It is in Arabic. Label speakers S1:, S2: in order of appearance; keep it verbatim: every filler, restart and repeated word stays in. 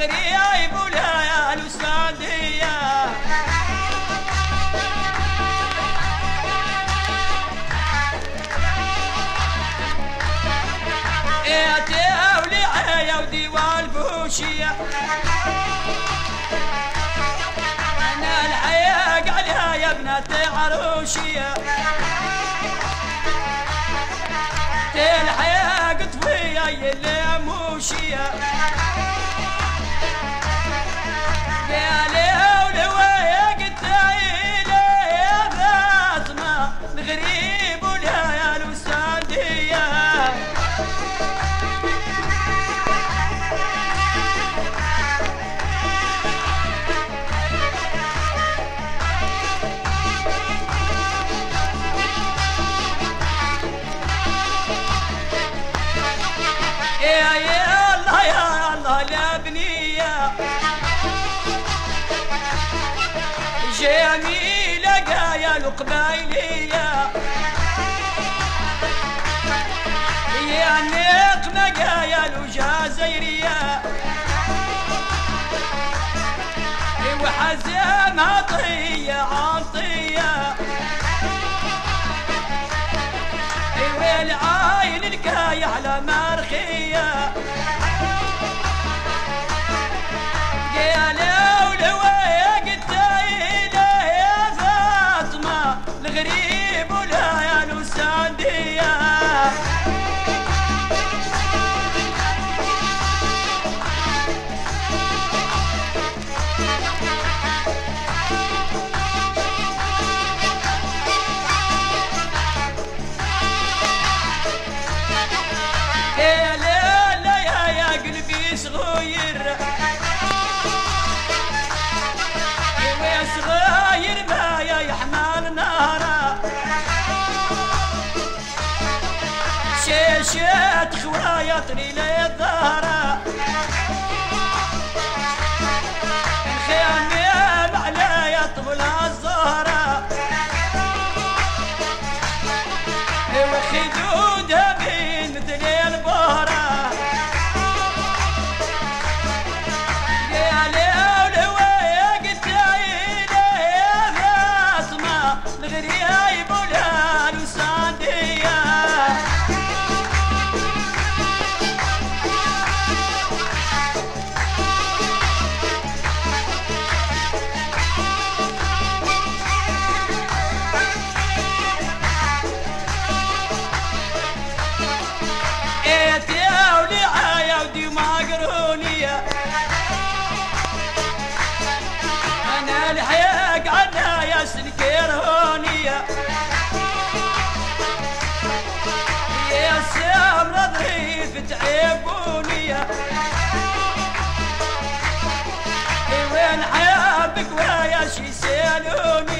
S1: الغريب وليال وسعدية يا تولي عيا وديوان بوشية أنا الحياق عليها يا بنات عروشية الحياق طفية يلي موشية قال يا ولويا قلت يا فاطمة الغريب وليال وسعدية يا يا الله يا الله لا بنية جميلة قايل وقبايلية يا نقمة قايل وجازيرية وحزام عطية عطية والعاين الكاي على مرخية قال ولويا قلت يا فاطمة الغريب وليال وسعدية يا ليلى يا يا قلبي صغير يا صغير ما يا يحمل نهره شيشات خوايا طري لي الظهره الخيام عليا طول الزهره وخدودها بين مثل البهرة قال يا ولويا قلت يا فاطمة الغريب وليال وسعدية أنا الحياق عنا يا سنكير هونية يا سامرة ضعيف تعيبونية وين حيابك ويا شي سالوني